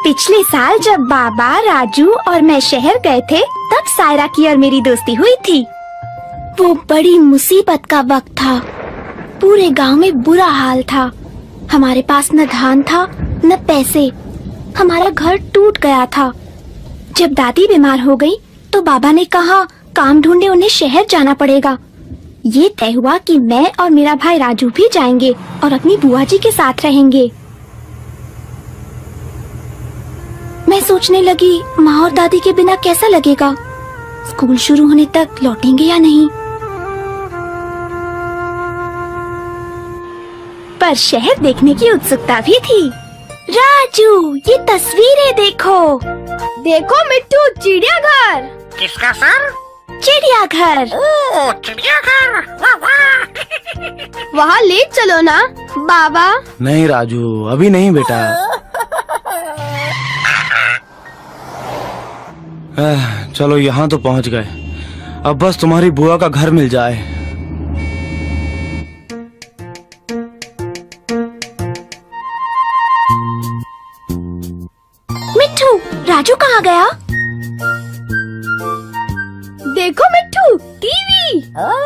पिछले साल जब बाबा, राजू और मैं शहर गए थे तब सायरा की और मेरी दोस्ती हुई थी। वो बड़ी मुसीबत का वक्त था। पूरे गांव में बुरा हाल था। हमारे पास न धान था न पैसे। हमारा घर टूट गया था। जब दादी बीमार हो गई तो बाबा ने कहा काम ढूंढने उन्हें शहर जाना पड़ेगा। ये तय हुआ कि मैं और मेरा भाई राजू भी जाएंगे और अपनी बुआ जी के साथ रहेंगे। मैं सोचने लगी माँ और दादी के बिना कैसा लगेगा। स्कूल शुरू होने तक लौटेंगे या नहीं। पर शहर देखने की उत्सुकता भी थी। राजू, ये तस्वीरें देखो। देखो मिट्टू, चिड़ियाघर। किसका सर? चिड़ियाघर। ओह, चिड़ियाघर। वाह वाह। वहाँ ले चलो ना बाबा। नहीं राजू, अभी नहीं बेटा। चलो यहाँ तो पहुँच गए। अब बस तुम्हारी बुआ का घर मिल जाए। मिट्टू, राजू कहाँ गया? देखो मिट्टू, टीवी।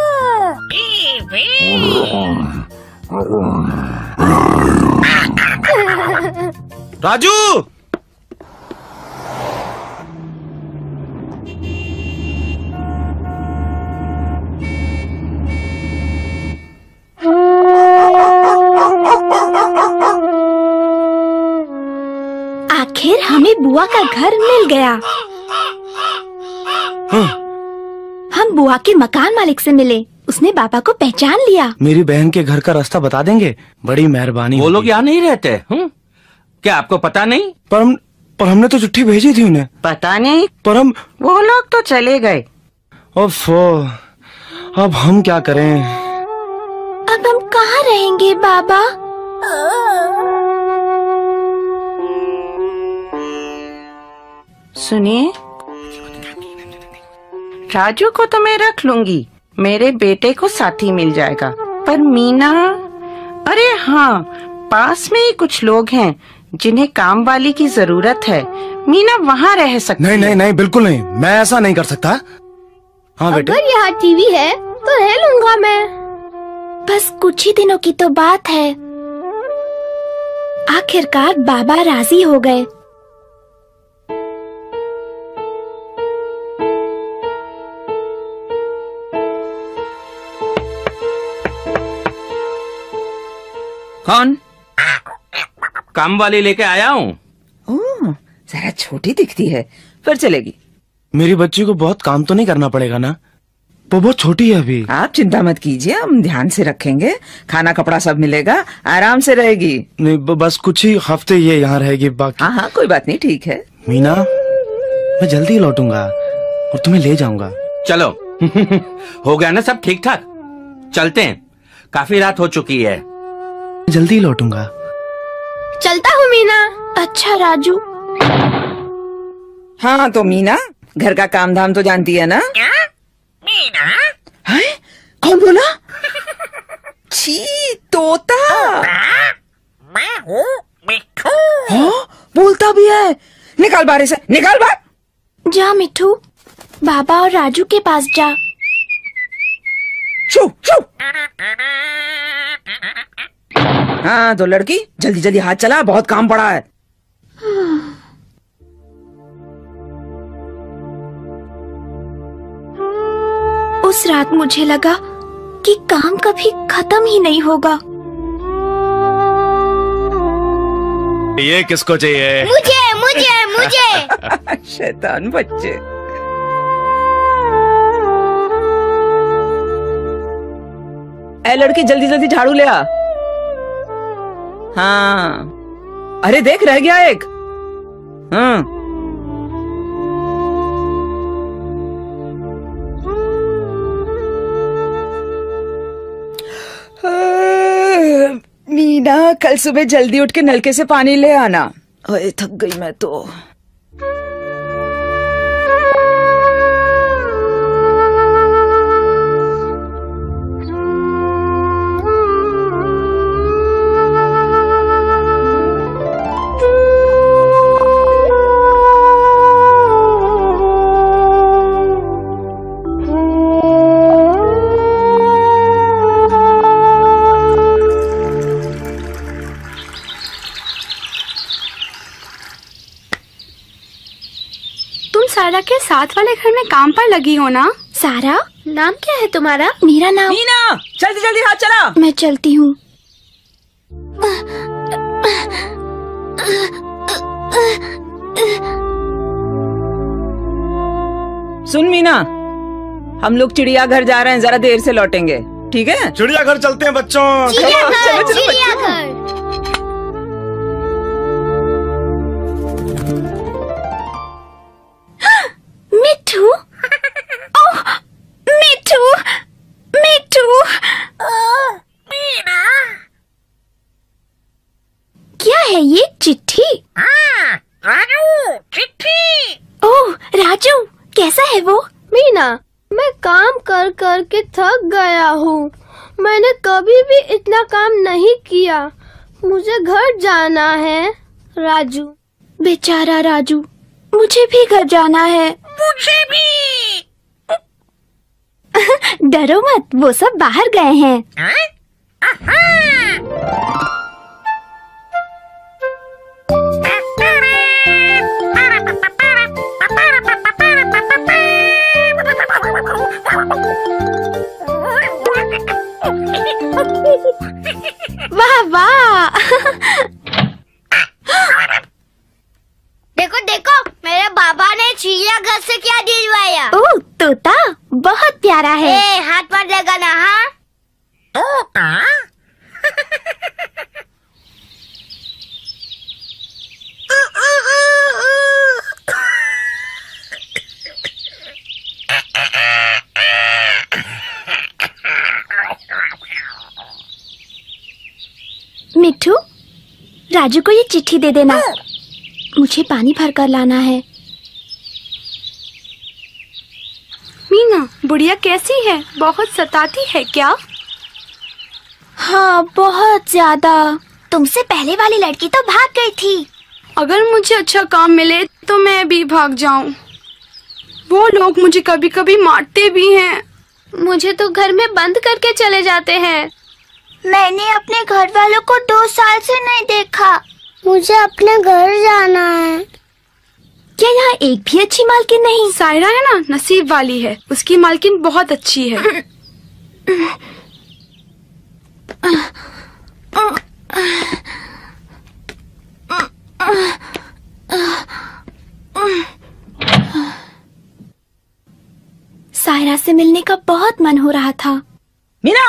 राजू! आखिर हमें बुआ का घर मिल गया। हम बुआ के मकान मालिक से मिले। उसने बाबा को पहचान लिया। मेरी बहन के घर का रास्ता बता देंगे? बड़ी मेहरबानी। वो लोग यहाँ नहीं रहते। क्या आपको पता नहीं? पर हमने तो चिट्ठी भेजी थी उन्हें। पता नहीं, पर वो लोग तो चले गए। अब हम क्या करें? अब हम कहाँ रहेंगे बाबा? सुनिए, राजू को तो मैं रख लूंगी। मेरे बेटे को साथी मिल जाएगा। पर मीना, अरे हाँ, पास में ही कुछ लोग हैं जिन्हें काम वाली की जरूरत है। मीना वहाँ रह सकती है। नहीं, बिल्कुल नहीं। मैं ऐसा नहीं कर सकता। हाँ बेटे। अगर यहाँ टीवी है तो रह लूंगा मैं। बस कुछ ही दिनों की तो बात है। आखिरकार बाबा राजी हो गए। कौन? काम वाली लेके आया हूँ। ओह, जरा छोटी दिखती है, पर चलेगी। मेरी बच्ची को बहुत काम तो नहीं करना पड़ेगा ना? वो बहुत छोटी है अभी। आप चिंता मत कीजिए, हम ध्यान से रखेंगे। खाना कपड़ा सब मिलेगा, आराम से रहेगी। नहीं, बस कुछ ही हफ्ते ये यहाँ रहेगी। बाकी हाँ, कोई बात नहीं, ठीक है। मीना, मैं जल्दी लौटूंगा और तुम्हें ले जाऊंगा। चलो हो गया ना सब ठीक ठाक? चलते हैं, काफी रात हो चुकी है। जल्दी लौटूंगा। चलता हूँ मीना। अच्छा राजू। हाँ तो मीना, घर का काम धाम तो जानती है ना? क्या? मीना? है? कौन बोला? छी, तोता। मैं हूँ मिट्टू। हाँ, बोलता भी है। निकाल बाहर से, निकाल बाहर। जा मिट्टू, बाबा और राजू के पास जा। शू शू। हाँ तो लड़की, जल्दी जल्दी हाथ चला, बहुत काम पड़ा है। उस रात मुझे लगा कि काम कभी खत्म ही नहीं होगा। ये किसको चाहिए? मुझे मुझे मुझे। शैतान बच्चे। ए लड़की, जल्दी जल्दी झाड़ू ले आ। हाँ, अरे देख, रह गया एक। हाँ, मीना, कल सुबह जल्दी उठ के नलके से पानी ले आना। ओए, थक गई मैं तो। के साथ वाले घर में काम पर लगी हो ना? सारा, नाम क्या है तुम्हारा? मेरा नाम मीना, जल्दी जल्दी हाथ चला। मैं चलती हूँ। सुन मीना, हम लोग चिड़ियाघर जा रहे हैं, जरा देर से लौटेंगे, ठीक है? चिड़ियाघर चलते हैं बच्चों। चिड़ियाघर, चिड़ियाघर। मिठू, ओह, मिठू, मिठू। मीना। क्या है ये? चिट्ठी? हाँ, राजू, चिट्ठी। ओह राजू, कैसा है वो? मीना, मैं काम कर कर के थक गया हूँ। मैंने कभी भी इतना काम नहीं किया। मुझे घर जाना है। राजू। बेचारा राजू, मुझे भी घर जाना है। मुझे भी। डरो मत, वो सब बाहर गए हैं। हाँ? आहा। वाह वाह। देखो देखो, मेरे बाबा ने चिड़ियाघर से क्या दिलवाया। ओह तोता, बहुत प्यारा है। ए, हाथ मत लगाना। हाँ, तोता। मिठू, राजू को ये चिट्ठी दे देना। मुझे पानी भर कर लाना है। मीना, बुढ़िया कैसी है? बहुत सताती है क्या? हाँ, बहुत ज्यादा। तुमसे पहले वाली लड़की तो भाग गई थी। अगर मुझे अच्छा काम मिले तो मैं भी भाग जाऊं। वो लोग मुझे कभी कभी मारते भी हैं। मुझे तो घर में बंद करके चले जाते हैं। मैंने अपने घर वालों को 2 साल से नहीं देखा। मुझे अपने घर जाना है। क्या यहाँ एक भी अच्छी मालकिन नहीं? सायरा है ना, नसीब वाली है। उसकी मालकिन बहुत अच्छी है। सायरा से मिलने का बहुत मन हो रहा था। मीना,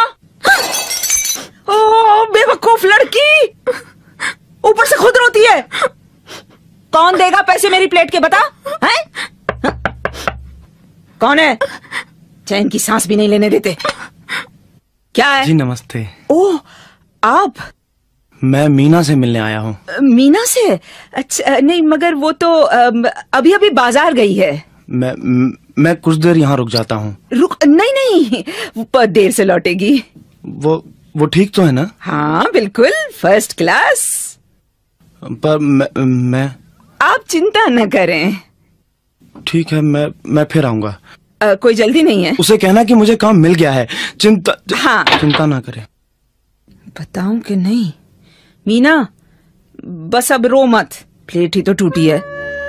ओह बेवकूफ लड़की, ऊपर से खुद रोती है। कौन देगा पैसे मेरी प्लेट के, बता? हैं? कौन है? चैन की सांस भी नहीं लेने देते। क्या है? जी नमस्ते। ओह, आप? मैं मीना से मिलने आया हूँ। मीना से? अच्छा, नहीं मगर वो तो अभी अभी बाजार गई है। मैं कुछ देर यहाँ रुक जाता हूँ। रुक? नहीं, वो देर से लौटेगी। वो ठीक तो है ना? हाँ बिल्कुल, फर्स्ट क्लास। पर मैं आप चिंता न करें। ठीक है, मैं फिर आऊंगा। कोई जल्दी नहीं है। उसे कहना कि मुझे काम मिल गया है। हाँ। चिंता ना करे। बताऊं कि नहीं? मीना, बस अब रो मत, प्लेट ही तो टूटी है।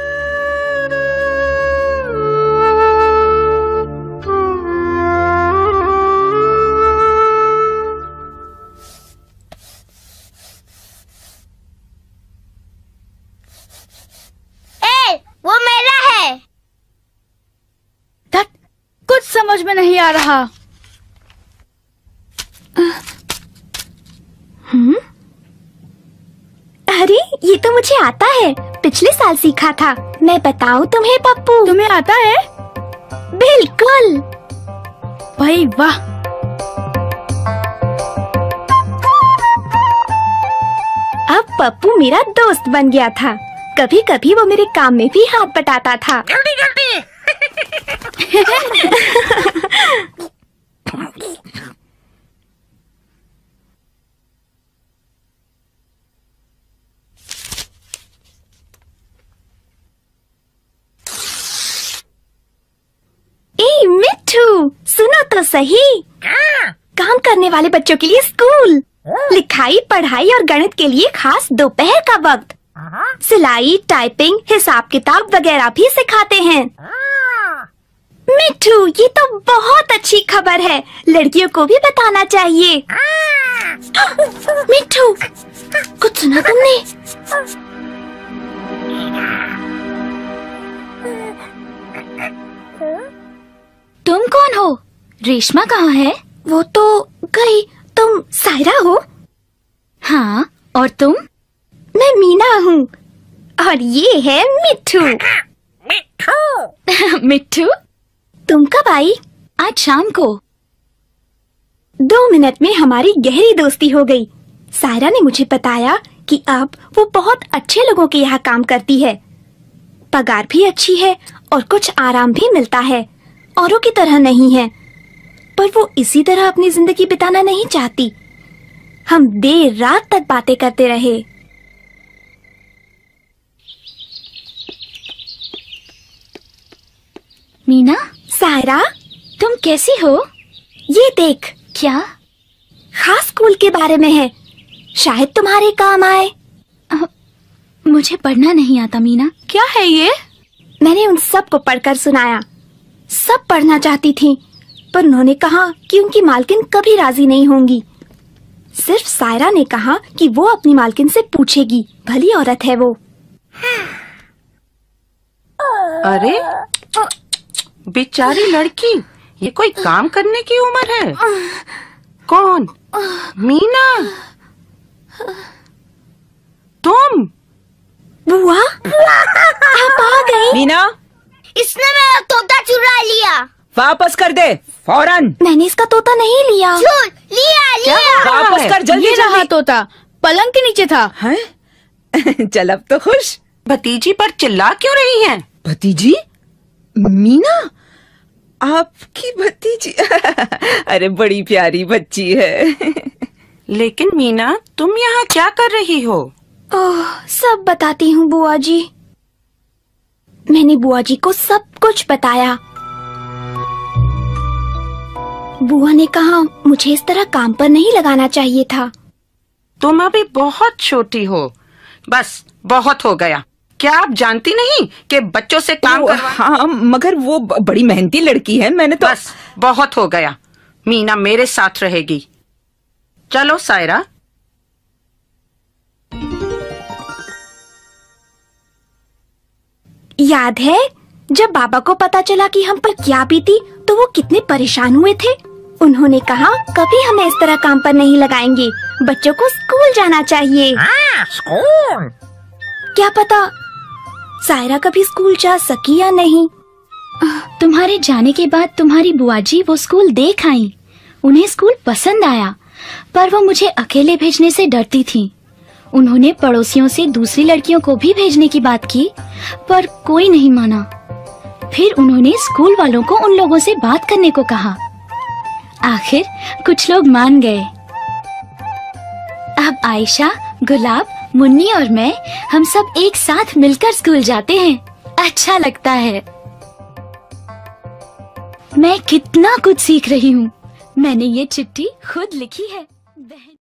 वो मेरा है। कुछ समझ में नहीं आ रहा। अरे ये तो मुझे आता है, पिछले साल सीखा था। मैं बताऊं तुम्हें पप्पू? तुम्हें आता है? बिल्कुल। भाई वाह। अब पप्पू मेरा दोस्त बन गया था। कभी कभी वो मेरे काम में भी हाथ बटाता था। जल्दी जल्दी। ए मिठू, सुनो तो सही। क्या? काम करने वाले बच्चों के लिए स्कूल, लिखाई पढ़ाई और गणित के लिए खास दोपहर का वक्त, सिलाई टाइपिंग हिसाब किताब वगैरह भी सिखाते हैं। मिट्ठू, ये तो बहुत अच्छी खबर है। लड़कियों को भी बताना चाहिए। मिट्ठू, कुछ सुना तुमने? तुम कौन हो? रेशमा कहाँ है? वो तो गई। तुम सायरा हो? हाँ, और तुम? मैं मीना हूँ, और ये है मिट्ठू। मिट्ठू। मिट्ठू, तुम कब आई? आज शाम को। 2 मिनट में हमारी गहरी दोस्ती हो गई। सायरा ने मुझे बताया कि अब वो बहुत अच्छे लोगों के यहाँ काम करती है। पगार भी अच्छी है और कुछ आराम भी मिलता है। औरों की तरह नहीं है, पर वो इसी तरह अपनी जिंदगी बिताना नहीं चाहती। हम देर रात तक बातें करते रहे। मीना, सायरा, तुम कैसी हो? ये देख। क्या? खास स्कूल के बारे में है, शायद तुम्हारे काम आए। मुझे पढ़ना नहीं आता मीना। क्या है ये? मैंने उन सब को पढ़कर सुनाया। सब पढ़ना चाहती थी, पर उन्होंने कहा कि उनकी मालकिन कभी राजी नहीं होंगी। सिर्फ सायरा ने कहा कि वो अपनी मालकिन से पूछेगी। भली औरत है वो। अरे बेचारी लड़की, ये कोई काम करने की उम्र है? कौन? मीना, तुम? बुआ, आप आ गई। मीना, इसने मेरा तोता चुरा लिया। वापस कर दे फौरन। मैंने इसका तोता नहीं लिया। लिया। वापस कर जल्दी। ये रहा तोता, पलंग के नीचे था। हैं? चल अब तो खुश। भतीजी पर चिल्ला क्यों रही हैं? भतीजी? मीना, आपकी भतीजी? अरे बड़ी प्यारी बच्ची है। लेकिन मीना, तुम यहाँ क्या कर रही हो? ओह, सब बताती हूँ बुआ जी। मैंने बुआ जी को सब कुछ बताया। बुआ ने कहा मुझे इस तरह काम पर नहीं लगाना चाहिए था। तुम अभी बहुत छोटी हो। बस बहुत हो गया। क्या आप जानती नहीं कि बच्चों से काम करवा? हाँ, मगर वो बड़ी मेहनती लड़की है। मैंने तो बस बहुत हो गया। मीना मेरे साथ रहेगी। चलो सायरा। याद है जब बाबा को पता चला कि हम पर क्या बीती, तो वो कितने परेशान हुए थे। उन्होंने कहा कभी हमें इस तरह काम पर नहीं लगाएंगे। बच्चों को स्कूल जाना चाहिए। स्कूल? क्या पता सायरा कभी स्कूल जा सकी या नहीं। तुम्हारे जाने के बाद तुम्हारी बुआ जी वो स्कूल देख आई। उन्हें स्कूल पसंद आया, पर वो मुझे अकेले भेजने से डरती थी। उन्होंने पड़ोसियों से दूसरी लड़कियों को भी भेजने की बात की, पर कोई नहीं माना। फिर उन्होंने स्कूल वालों को उन लोगों से बात करने को कहा। आखिर कुछ लोग मान गए। अब आयशा, गुलाब, मुन्नी और मैं, हम सब एक साथ मिलकर स्कूल जाते हैं। अच्छा लगता है। मैं कितना कुछ सीख रही हूँ। मैंने ये चिट्ठी खुद लिखी है।